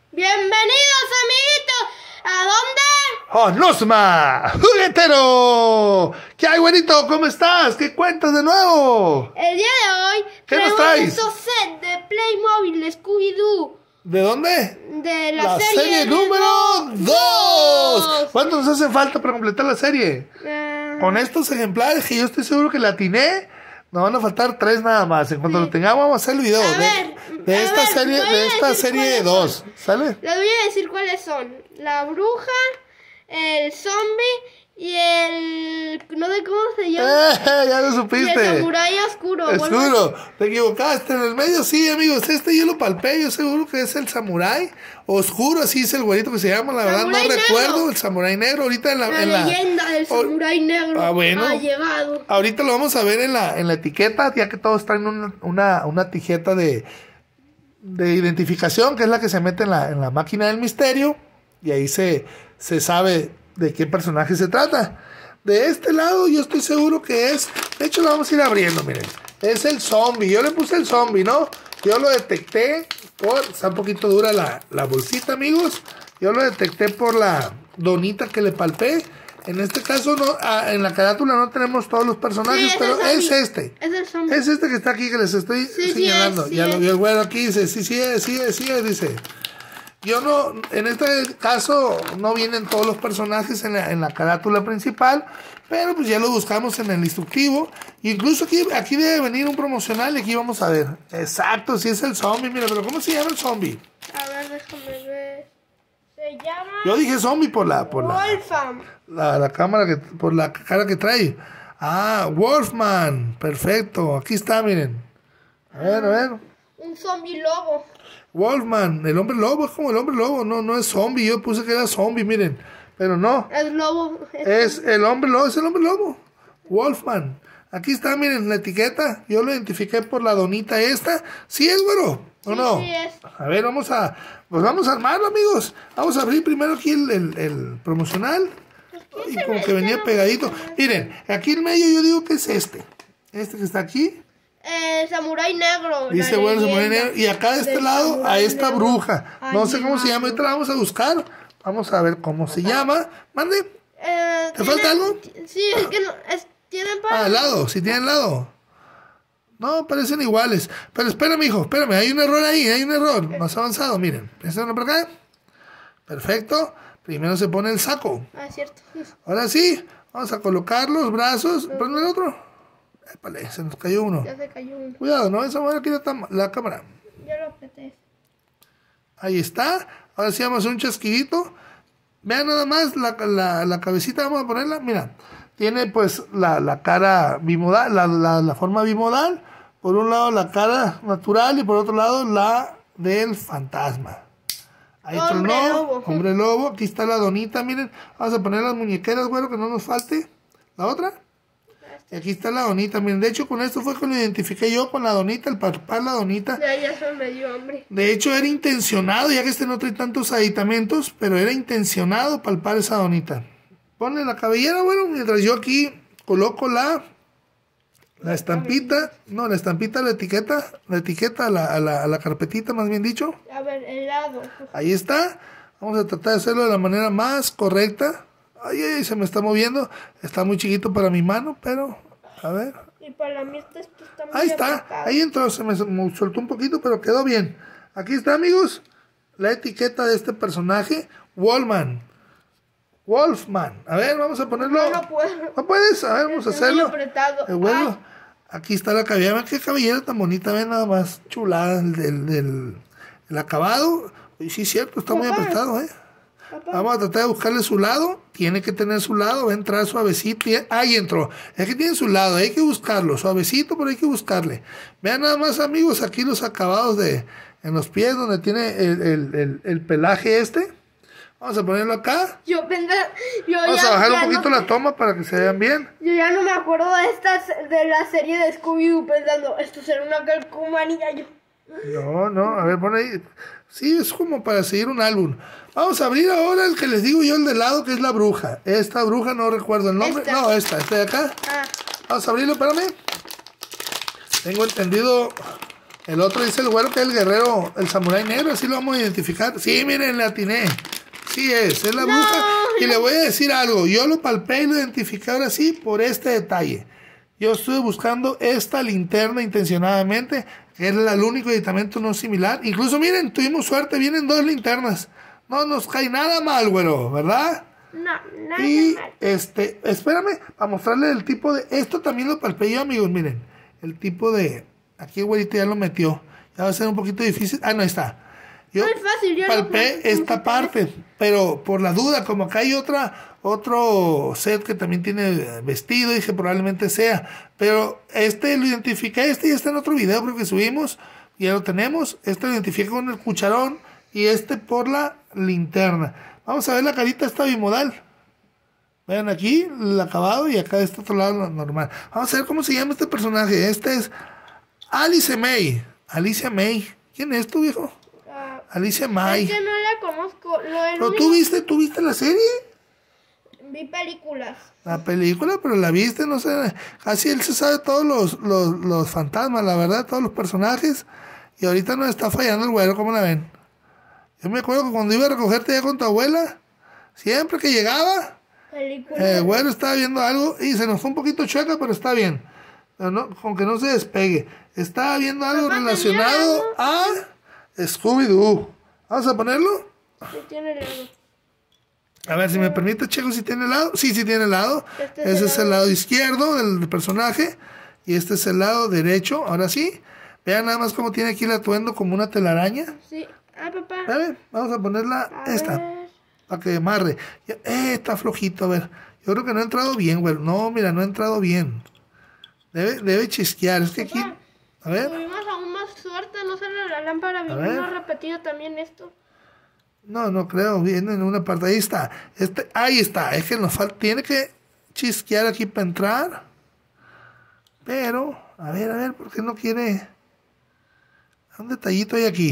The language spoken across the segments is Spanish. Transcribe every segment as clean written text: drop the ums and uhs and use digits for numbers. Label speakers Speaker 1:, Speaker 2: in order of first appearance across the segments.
Speaker 1: Bienvenidos, amiguitos. ¿A dónde?
Speaker 2: ¡Onusma! ¡Juguetero! ¿Qué hay, güerito? ¿Cómo estás? ¿Qué cuentas de nuevo?
Speaker 1: El día de hoy
Speaker 2: ¿Qué nos traes?
Speaker 1: estos set de Playmobil de Scooby-Doo.
Speaker 2: ¿De dónde?
Speaker 1: De la serie
Speaker 2: número 2. ¿Cuánto nos hace falta para completar la serie? Con estos ejemplares que yo estoy seguro que la atiné, nos van a faltar 3 nada más. En cuanto lo tengamos, vamos a hacer el video de esta serie 2. ¿Sale?
Speaker 1: Les voy a decir cuáles son. La bruja, el zombie y el... no sé cómo se llama.
Speaker 2: Ya lo supiste.
Speaker 1: Y el samurái oscuro.
Speaker 2: Oscuro. Te equivocaste. En el medio sí, amigos. Yo lo palpé. Yo seguro que es el samurái oscuro. Así es el güerito que se llama. La verdad no recuerdo. El samurái negro. Ahorita
Speaker 1: la leyenda del samurái negro
Speaker 2: bueno,
Speaker 1: ha llegado.
Speaker 2: Ahorita lo vamos a ver en la etiqueta. Ya que todos traen una etiqueta de identificación, que es la que se mete en la máquina del misterio. Y ahí se sabe de qué personaje se trata. De este lado yo estoy seguro que es... De hecho lo vamos a ir abriendo, miren. Es el zombie. Yo le puse el zombie, ¿no? Yo lo detecté por... Está un poquito dura la bolsita, amigos. Yo lo detecté por la donita que le palpé. En este caso, no, en la carátula no tenemos todos los personajes, pero es este.
Speaker 1: Es el zombie.
Speaker 2: Es este que está aquí, que les estoy señalando. Ya lo vio el güero aquí, dice, sí, dice... Yo no, en este caso no vienen todos los personajes en la carátula principal, pero pues ya lo buscamos en el instructivo. Incluso aquí debe venir un promocional y aquí vamos a ver. Exacto, sí es el zombie, mira, pero ¿cómo se llama el zombie?
Speaker 1: A ver, déjame ver. Se llama...
Speaker 2: Yo dije zombie por la cámara, por la cara que trae. Ah, Wolfman, perfecto, aquí está, miren. A ver.
Speaker 1: Un zombie lobo.
Speaker 2: Wolfman, el hombre lobo, es como el hombre lobo, no es zombie. Yo puse que era zombie, miren, pero no.
Speaker 1: Es lobo.
Speaker 2: Es el hombre lobo. Wolfman. Aquí está, miren, la etiqueta. Yo lo identifiqué por la donita esta. ¿Sí es, güero? ¿O no?
Speaker 1: Sí es.
Speaker 2: A ver, vamos a armarlo, amigos. Vamos a abrir primero aquí el promocional. Y como que venía pegadito. Miren, aquí en medio yo digo que es este. Este que está aquí.
Speaker 1: Samurái negro.
Speaker 2: Dice, bueno, samurái negro. Y acá de este lado, a esta bruja. No sé cómo se llama. Ahorita la vamos a buscar. Vamos a ver cómo se llama. Mande. ¿Te falta algo?
Speaker 1: Sí, es que no. ¿Tienen para?
Speaker 2: Al lado. Sí, tienen lado. No, parecen iguales. Pero espérame, hijo. Espérame. Hay un error ahí. Hay un error. Más avanzado. Miren. ¿Piensan por acá? Perfecto. Primero se pone el saco.
Speaker 1: Ah, cierto.
Speaker 2: Ahora sí. Vamos a colocar los brazos. ¿Ponme el otro? Épale, se nos cayó uno.
Speaker 1: Ya se cayó uno.
Speaker 2: Cuidado, no esa manera aquí la cámara.
Speaker 1: Ya lo apreté.
Speaker 2: Ahí está. Ahora sí vamos a un chasquidito. Vean nada más la cabecita, vamos a ponerla. Mira, tiene pues la cara bimodal, la forma bimodal. Por un lado la cara natural y por otro lado la del fantasma. Ahí tronó. Hombre lobo. Aquí está la donita, miren. Vamos a poner las muñequeras, güero, que no nos falte. ¿La otra? Y aquí está la donita, miren, de hecho con esto fue que lo identifiqué yo, con la donita, el palpar la donita.
Speaker 1: Ya se me dio hambre.
Speaker 2: De hecho era intencionado, ya que no trae tantos aditamentos, pero era intencionado palpar esa donita. Ponle la cabellera, bueno, mientras yo aquí coloco la estampita, la etiqueta, a la carpetita, más bien dicho.
Speaker 1: A ver, el lado.
Speaker 2: Ahí está, vamos a tratar de hacerlo de la manera más correcta. Ay, se me está moviendo. Está muy chiquito para mi mano, pero... A ver.
Speaker 1: Y para mí esto está muy
Speaker 2: ahí está.
Speaker 1: apretado. Ahí
Speaker 2: entró. Se me soltó un poquito, pero quedó bien. Aquí está, amigos. La etiqueta de este personaje. Wolfman. A ver, vamos a ponerlo.
Speaker 1: No puedo.
Speaker 2: ¿No puedes? A ver, vamos a hacerlo.
Speaker 1: Muy apretado.
Speaker 2: El huevo. Aquí está la cabellera. Vean qué cabellera tan bonita. Ven nada más. Chulada. El acabado. Y sí, cierto. Está muy apretado,
Speaker 1: Papá.
Speaker 2: Vamos a tratar de buscarle su lado. Tiene que tener su lado. Va a entrar suavecito. Ahí entró. Es que tiene su lado. Hay que buscarlo. Suavecito, pero hay que buscarle. Vean nada más, amigos. Aquí los acabados en los pies, donde tiene el pelaje este. Vamos a ponerlo acá. Vamos a bajar un poquito la toma para que se vean bien.
Speaker 1: Yo ya no me acuerdo de la serie de Scooby-Doo pensando, esto será una calcomanía.
Speaker 2: No. A ver, pon ahí. Sí, es como para seguir un álbum. Vamos a abrir ahora el que les digo yo, el de lado, que es la bruja. Esta bruja, no recuerdo el nombre. No, esta de acá. Vamos a abrirlo, espérame. Tengo entendido El otro dice el güero que es el guerrero, el samurái negro, así lo vamos a identificar. Sí, miren, le atiné. Sí es la bruja. Y le voy a decir algo, yo lo palpé y lo identifiqué ahora sí por este detalle. Yo estuve buscando esta linterna intencionadamente, que es el único aditamento no similar. Incluso miren, tuvimos suerte, vienen 2 linternas. No nos cae nada mal, güero, ¿verdad?
Speaker 1: No, nada
Speaker 2: Y
Speaker 1: mal.
Speaker 2: espérame, para mostrarle el tipo de... Esto también lo palpé yo, amigos, miren. El tipo de... Aquí el güerito ya lo metió. Ya va a ser un poquito difícil. Ah, no, está. Yo
Speaker 1: No es fácil, yo
Speaker 2: palpé esta parte, pero por la duda, como acá hay otro set que también tiene vestido, dije probablemente sea. Pero lo identifiqué, ya está en otro video creo que subimos, ya lo tenemos. Lo identifiqué con el cucharón y por la linterna. Vamos a ver la carita esta bimodal. Vean aquí el acabado y acá de este otro lado normal. Vamos a ver cómo se llama este personaje. Este es Alice May. Alicia May. ¿Quién es tú, viejo? Alicia May.
Speaker 1: Es que no la conozco.
Speaker 2: ¿Pero tú viste la serie?
Speaker 1: Vi películas.
Speaker 2: La película, pero la viste, no sé. Casi él se sabe todos los fantasmas, la verdad, todos los personajes. Y ahorita nos está fallando el güero, ¿cómo la ven? Yo me acuerdo que cuando iba a recogerte ya con tu abuela, siempre que llegaba, el güero estaba viendo algo y se nos fue un poquito chueca, pero está bien. Pero no, con que no se despegue. Estaba viendo algo relacionado a Scooby-Doo. ¿Vamos a ponerlo?
Speaker 1: Sí, tiene helado.
Speaker 2: A ver, si me permite, checo si tiene helado. Sí, sí tiene helado. Ese es el lado izquierdo del personaje. Y este es el lado derecho. Ahora sí. Vean nada más cómo tiene aquí el atuendo como una telaraña.
Speaker 1: Sí. Ah, papá.
Speaker 2: A ver, vamos a ponerla para que amarre. Está flojito, a ver. Yo creo que no ha entrado bien, güey. No, mira, no ha entrado bien. Debe chisquear. Es que aquí... A ver.
Speaker 1: Tuvimos aún más suerte, no sale la lámpara. Vimos repetido también esto.
Speaker 2: No creo. Viene en una parte. Ahí está. Ahí está. Es que nos falta... Tiene que chisquear aquí para entrar. Pero... A ver, ¿por qué no quiere...? Un detallito hay aquí.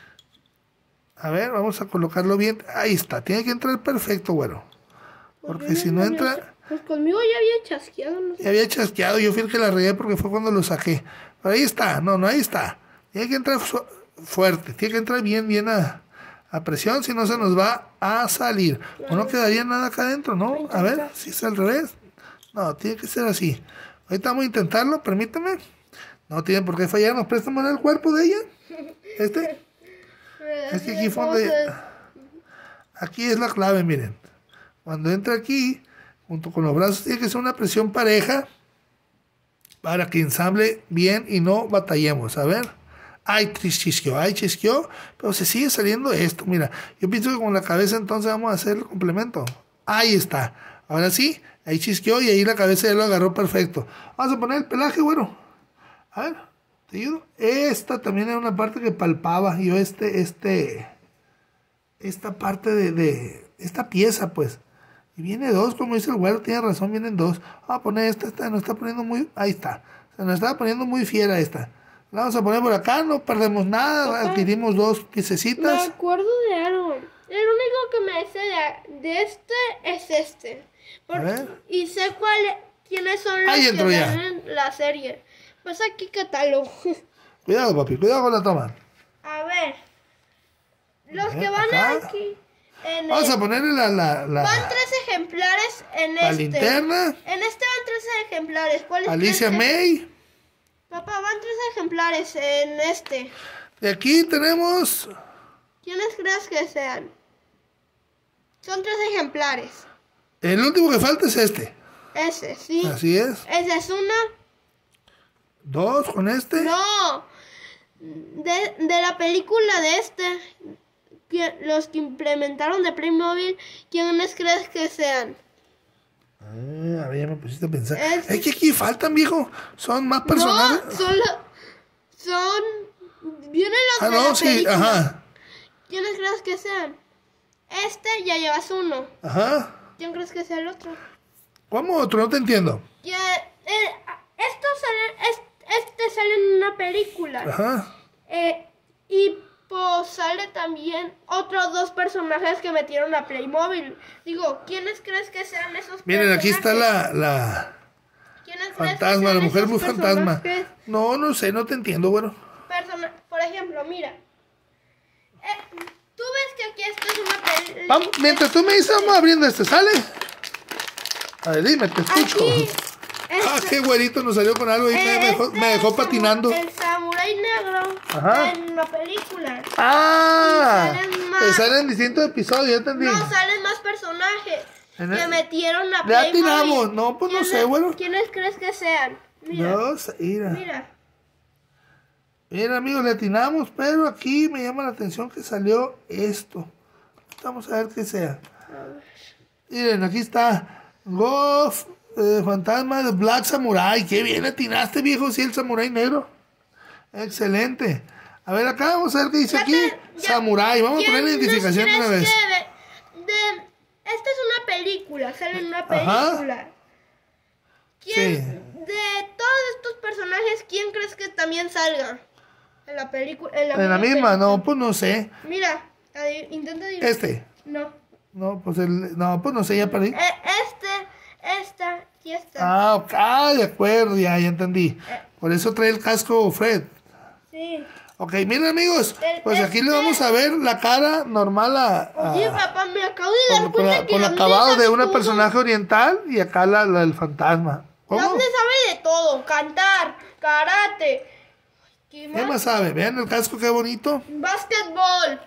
Speaker 2: A ver, vamos a colocarlo bien. Ahí está, tiene que entrar perfecto, güero. Porque si no entra...
Speaker 1: Pues conmigo ya había chasqueado, no sé.
Speaker 2: Ya había chasqueado, yo fui el que la regué porque fue cuando lo saqué. Pero ahí está, no, ahí está. Tiene que entrar fuerte, tiene que entrar bien a presión, si no se nos va a salir. O no quedaría nada acá adentro, ¿no? A ver, si es al revés. No, tiene que ser así. Ahorita vamos a intentarlo, permítame. No tiene por qué fallar, nos prestamos el cuerpo de ella. Es que aquí fue donde... Aquí es la clave, miren. Cuando entra aquí, junto con los brazos, tiene que ser una presión pareja para que ensamble bien y no batallemos. A ver. Ay, chisqueó, pero se sigue saliendo esto. Mira, yo pienso que con la cabeza entonces vamos a hacer el complemento. Ahí está. Ahora sí, ahí chisqueó y ahí la cabeza ya lo agarró perfecto. Vamos a poner el pelaje, bueno. A ver, ¿te ayudo? Esta también era una parte que palpaba. Yo esta parte de esta pieza, pues. Y viene 2, como dice el güero, tiene razón, vienen 2. Vamos a poner esta nos está poniendo muy... Ahí está. Se nos estaba poniendo muy fiera esta. La vamos a poner por acá, no perdemos nada. Adquirimos 2 piececitas.
Speaker 1: Me acuerdo de algo. El único que me sé de este es este.
Speaker 2: A ver.
Speaker 1: Y sé quiénes son los
Speaker 2: Ahí
Speaker 1: que
Speaker 2: entró ya.
Speaker 1: ven en la serie. Pues aquí catálogo.
Speaker 2: Cuidado, papi, cuidado con la toma.
Speaker 1: A ver. Los que van
Speaker 2: acá.
Speaker 1: aquí.
Speaker 2: Vamos a ponerle
Speaker 1: Van 3 ejemplares en
Speaker 2: la
Speaker 1: este.
Speaker 2: linterna.
Speaker 1: En este van 3 ejemplares. ¿Cuáles?
Speaker 2: Alicia May.
Speaker 1: Papá, van 3 ejemplares en este.
Speaker 2: De aquí tenemos...
Speaker 1: ¿Quiénes crees que sean? Son 3 ejemplares.
Speaker 2: El último que falta es este.
Speaker 1: Ese, sí.
Speaker 2: Así es.
Speaker 1: Esa es una.
Speaker 2: 2 con este.
Speaker 1: No. De la película de este. Los que implementaron de Playmobil, ¿quiénes crees que sean?
Speaker 2: A ver, ya me pusiste a pensar. Es que aquí faltan, viejo. Son más personajes.
Speaker 1: No, vienen los de la
Speaker 2: sí,
Speaker 1: película.
Speaker 2: ajá.
Speaker 1: ¿Quiénes crees que sean? Este ya llevas uno.
Speaker 2: Ajá.
Speaker 1: ¿Quién crees que sea el otro?
Speaker 2: ¿Cómo otro? No te entiendo.
Speaker 1: Este sale en una película.
Speaker 2: Ajá.
Speaker 1: Y pues sale también otros 2 personajes que metieron a Playmobil. Digo, ¿quiénes crees que sean esos
Speaker 2: Miren,
Speaker 1: personajes?
Speaker 2: aquí está la
Speaker 1: ¿Quiénes crees que
Speaker 2: fantasma,
Speaker 1: sean
Speaker 2: la mujer
Speaker 1: esos
Speaker 2: muy fantasma.
Speaker 1: personajes?
Speaker 2: No sé, no te entiendo, bueno.
Speaker 1: Pero persona, por ejemplo, mira. Tú ves que aquí esta es una película.
Speaker 2: Vamos, mientras tú me dices, vamos abriendo este, ¿sale? A ver, dime, te escucho.
Speaker 1: Aquí,
Speaker 2: Qué güerito nos salió con algo y me dejó patinando.
Speaker 1: El samurái negro.
Speaker 2: Ajá.
Speaker 1: En la película.
Speaker 2: Salen distintos episodios, ya entendí.
Speaker 1: No, salen más personajes que metieron a
Speaker 2: Ya
Speaker 1: Playmobil.
Speaker 2: tiramos, no, pues no sé, bueno.
Speaker 1: ¿Quiénes crees que sean? Mira.
Speaker 2: Dios, mira.
Speaker 1: Mira.
Speaker 2: Bien, amigos, le atinamos, pero aquí me llama la atención que salió esto. Vamos a ver qué sea. Miren, aquí está Goff, fantasma de Black Samurai. Qué bien atinaste, viejo, sí, el samurái negro. Excelente. A ver, acá vamos a ver qué dice aquí. Samurai, vamos a poner la identificación de una vez.
Speaker 1: Esta es una película, sale en una película. ¿Quién,
Speaker 2: Sí.
Speaker 1: de todos estos personajes, quién crees que también salga en la película? En
Speaker 2: la misma, no, pues no sé.
Speaker 1: Mira, intenta adivinar.
Speaker 2: Este.
Speaker 1: No.
Speaker 2: No, pues no sé, ya perdí.
Speaker 1: Esta y esta.
Speaker 2: Ah, ok, de acuerdo, ya entendí. Por eso trae el casco Fred.
Speaker 1: Sí.
Speaker 2: Ok, miren, amigos, pues aquí le vamos a ver la cara normal
Speaker 1: Oye, papá, me acabo de dar cuenta que
Speaker 2: con
Speaker 1: Daphne
Speaker 2: acabado
Speaker 1: sabe
Speaker 2: de una
Speaker 1: todo.
Speaker 2: personaje oriental y acá la del fantasma. ¿Cómo?
Speaker 1: Daphne sabe de todo, cantar, karate. ¿Qué
Speaker 2: ¿Qué más sabe? Vean el casco, qué bonito.
Speaker 1: Básquetbol.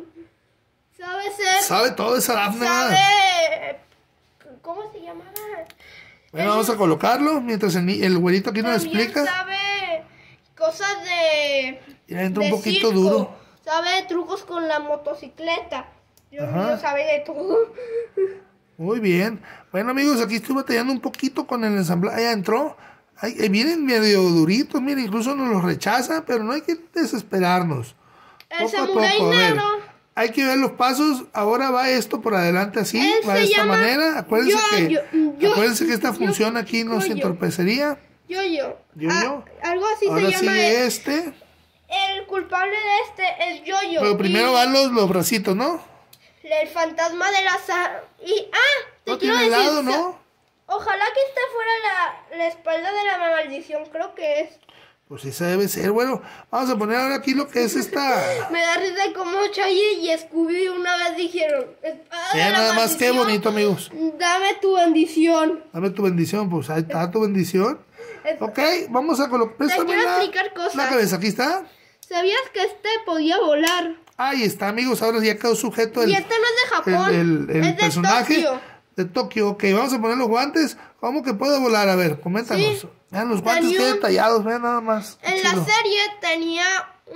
Speaker 1: Sabe ser.
Speaker 2: Sabe todo esa Daphne.
Speaker 1: Sabe. ¿Cómo se llama?
Speaker 2: Bueno, vamos a colocarlo mientras el güerito aquí nos
Speaker 1: También
Speaker 2: explica.
Speaker 1: sabe cosas de.
Speaker 2: Y entra un
Speaker 1: de
Speaker 2: poquito
Speaker 1: circo.
Speaker 2: duro.
Speaker 1: Sabe trucos con la motocicleta. Dios
Speaker 2: Ajá.
Speaker 1: mío, sabe de todo.
Speaker 2: Muy bien. Bueno, amigos, aquí estoy batallando un poquito con el ensamblaje. Ya entró. Vienen medio duritos, mira, incluso nos los rechaza, pero no hay que desesperarnos.
Speaker 1: El
Speaker 2: Poco a
Speaker 1: samurái
Speaker 2: poco, a ver.
Speaker 1: negro.
Speaker 2: Hay que ver los pasos. Ahora va esto por adelante así,
Speaker 1: Él
Speaker 2: va
Speaker 1: se
Speaker 2: de esta
Speaker 1: llama
Speaker 2: manera. Acuérdense acuérdense que esta
Speaker 1: yo-
Speaker 2: función aquí nos
Speaker 1: yo-
Speaker 2: entorpecería.
Speaker 1: Yo-yo.
Speaker 2: Yo-yo.
Speaker 1: Algo así
Speaker 2: Ahora
Speaker 1: se llama.
Speaker 2: sigue este.
Speaker 1: El culpable de este es Yo-yo.
Speaker 2: Pero primero
Speaker 1: Y
Speaker 2: van los bracitos, ¿no?
Speaker 1: el fantasma de la y te
Speaker 2: No
Speaker 1: quiero
Speaker 2: tiene
Speaker 1: decir,
Speaker 2: lado, ¿no?
Speaker 1: ojalá que esta fuera la espalda de la maldición, creo que es.
Speaker 2: Pues esa debe ser. Bueno, vamos a poner ahora aquí lo que es esta.
Speaker 1: Me da risa como Chayi y Scooby una vez dijeron, espada de
Speaker 2: Vean
Speaker 1: la
Speaker 2: nada más qué
Speaker 1: maldición,
Speaker 2: bonito, amigos.
Speaker 1: dame tu bendición.
Speaker 2: Dame tu bendición, pues ahí está tu bendición.
Speaker 1: Es-
Speaker 2: Ok, vamos a colocar. Préstame
Speaker 1: quiero explicar cosas.
Speaker 2: la cabeza, aquí está.
Speaker 1: ¿Sabías que este podía volar?
Speaker 2: Ahí está, amigos. Ahora ya quedó sujeto
Speaker 1: Y este no es de Japón,
Speaker 2: el
Speaker 1: es de
Speaker 2: personaje
Speaker 1: Tokio.
Speaker 2: de Tokio. Ok, vamos a poner los guantes. ¿Cómo que puede volar? A ver, coméntanos.
Speaker 1: Sí.
Speaker 2: Vean los guantes
Speaker 1: Tenía
Speaker 2: que
Speaker 1: un-
Speaker 2: detallados, vean nada más. Qué
Speaker 1: En la
Speaker 2: chido.
Speaker 1: serie tenía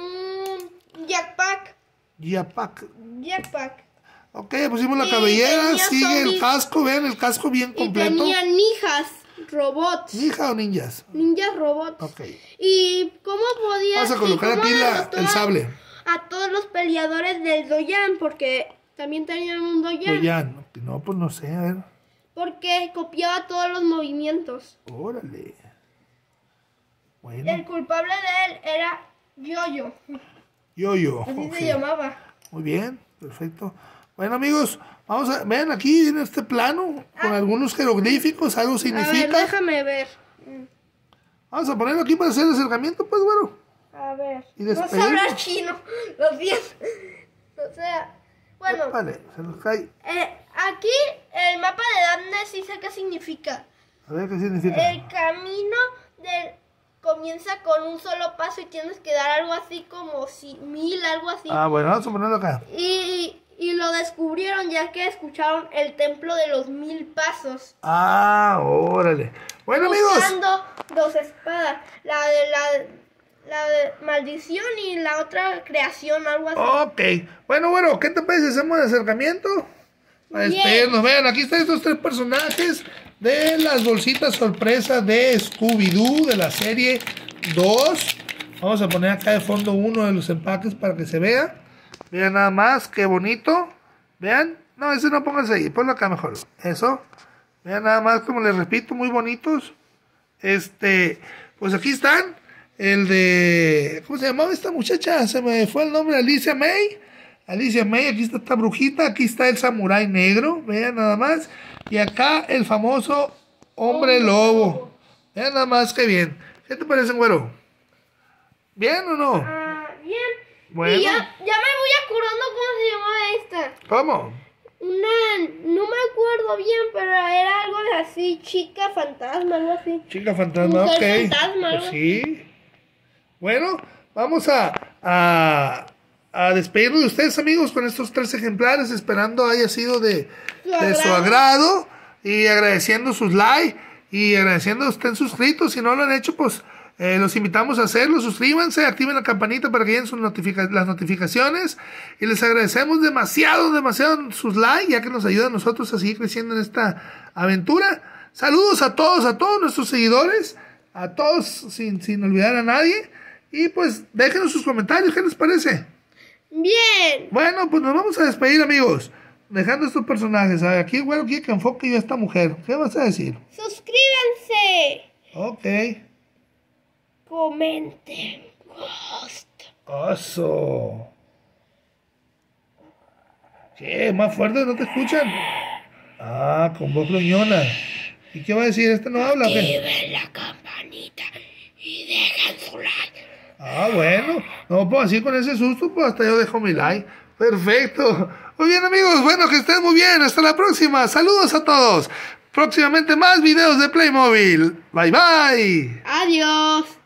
Speaker 1: un jetpack.
Speaker 2: Jetpack. Ok, pusimos la
Speaker 1: Y
Speaker 2: cabellera,
Speaker 1: tenía
Speaker 2: sigue el
Speaker 1: zombies.
Speaker 2: casco, vean el casco bien
Speaker 1: Y
Speaker 2: completo.
Speaker 1: tenía ninjas, robots.
Speaker 2: ¿Ninja o ninjas?
Speaker 1: Ninjas robots.
Speaker 2: Ok.
Speaker 1: ¿Y cómo podía?
Speaker 2: Vamos a colocar
Speaker 1: y cómo
Speaker 2: aquí
Speaker 1: derrotó
Speaker 2: el sable.
Speaker 1: a todos los peleadores del Doyan, porque también tenían un Doyan.
Speaker 2: Doyan. No, pues no sé, a ver.
Speaker 1: Porque copiaba todos los movimientos.
Speaker 2: Órale. Bueno,
Speaker 1: El culpable de él era Yo-Yo.
Speaker 2: yo.
Speaker 1: Así
Speaker 2: Ok.
Speaker 1: se llamaba.
Speaker 2: Muy bien, perfecto. Bueno, amigos, vamos a vean aquí en este plano con algunos jeroglíficos, algo
Speaker 1: A ver,
Speaker 2: significa.
Speaker 1: déjame ver.
Speaker 2: Vamos a ponerlo aquí para hacer el acercamiento, pues bueno.
Speaker 1: A ver.
Speaker 2: Y
Speaker 1: No sé
Speaker 2: despedirnos.
Speaker 1: hablar chino. Lo siento. O sea, bueno.
Speaker 2: Vale, se nos cae.
Speaker 1: Aquí el mapa de Daphne sí sé qué significa.
Speaker 2: A ver qué significa.
Speaker 1: El camino comienza con un solo paso y tienes que dar algo así como 1000, algo así.
Speaker 2: Ah, bueno, vamos a ponerlo acá.
Speaker 1: Y lo descubrieron ya que escucharon el templo de los 1000 pasos.
Speaker 2: Ah, órale. Bueno, amigos.
Speaker 1: Usando dos espadas. La de maldición y la otra creación, algo así.
Speaker 2: Ok. Bueno, ¿qué te parece? ¿Hacemos el acercamiento? Para
Speaker 1: Bien.
Speaker 2: despedirnos. Vean, aquí están estos tres personajes de las bolsitas sorpresa de Scooby-Doo de la serie 2. Vamos a poner acá de fondo uno de los empaques para que se vea. Vean nada más, qué bonito. Vean. No, ese no pónganse ahí, ponlo acá mejor. Eso. Vean nada más, como les repito, muy bonitos. Pues aquí están. El de... ¿Cómo se llamaba esta muchacha? Se me fue el nombre, Alicia May. Alicia May, aquí está esta brujita, aquí está el samurái negro, vean nada más. Y acá el famoso hombre lobo. Vean nada más, qué bien. ¿Qué te parece, güero? ¿Bien o no? Bueno.
Speaker 1: Y ya me voy acordando cómo se llamaba esta.
Speaker 2: ¿Cómo?
Speaker 1: No me acuerdo bien, pero era algo de así, chica fantasma, algo así.
Speaker 2: Chica fantasma, ok.
Speaker 1: Mujer fantasma,
Speaker 2: Pues
Speaker 1: algo
Speaker 2: sí. Bueno, vamos a despedirnos de ustedes, amigos, con estos 3 ejemplares, esperando haya sido de su agrado y agradeciendo sus likes y agradeciendo que estén suscritos. Si no lo han hecho, pues los invitamos a hacerlo. Suscríbanse, activen la campanita para que lleguen las notificaciones y les agradecemos demasiado sus likes, ya que nos ayudan a nosotros a seguir creciendo en esta aventura. Saludos a todos nuestros seguidores, a todos sin olvidar a nadie, y pues déjenos sus comentarios, ¿qué les parece?
Speaker 1: Bien.
Speaker 2: Bueno, pues nos vamos a despedir, amigos, dejando estos personajes. A ver, aquí, bueno, quiere que enfoque yo a esta mujer. ¿Qué vas a decir?
Speaker 1: Suscríbanse.
Speaker 2: Ok.
Speaker 1: Comenten. Ghost.
Speaker 2: Oso. ¿Qué? ¿Más fuerte? ¿No te escuchan? Ah, con voz gruñona. ¿Y qué va a decir? ¿Este no habla?
Speaker 1: Activen la campanita y dejen su like.
Speaker 2: Ah, bueno. No, pues así con ese susto, pues hasta yo dejo mi like. Perfecto. Muy bien, amigos. Bueno, que estén muy bien. Hasta la próxima. Saludos a todos. Próximamente más videos de Playmobil. Bye, bye.
Speaker 1: Adiós.